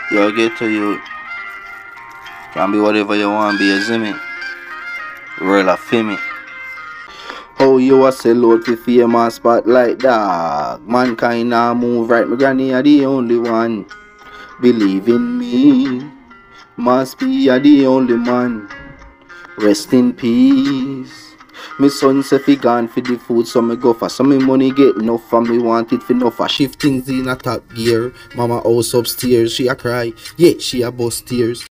Yo, get to you. Can be whatever you want, be a zimmy. Roll a fimmy. Oh, you a sell out for fame and spotlight, dog. Mankind now move right, my granny are the only one. Believe in me, must be a the only man. Rest in peace. My son say fi gone for the food, so me go for some me money get enough for me want it for enough for shift things in a top gear. Mama house upstairs, she a cry, yeah, she a bust tears.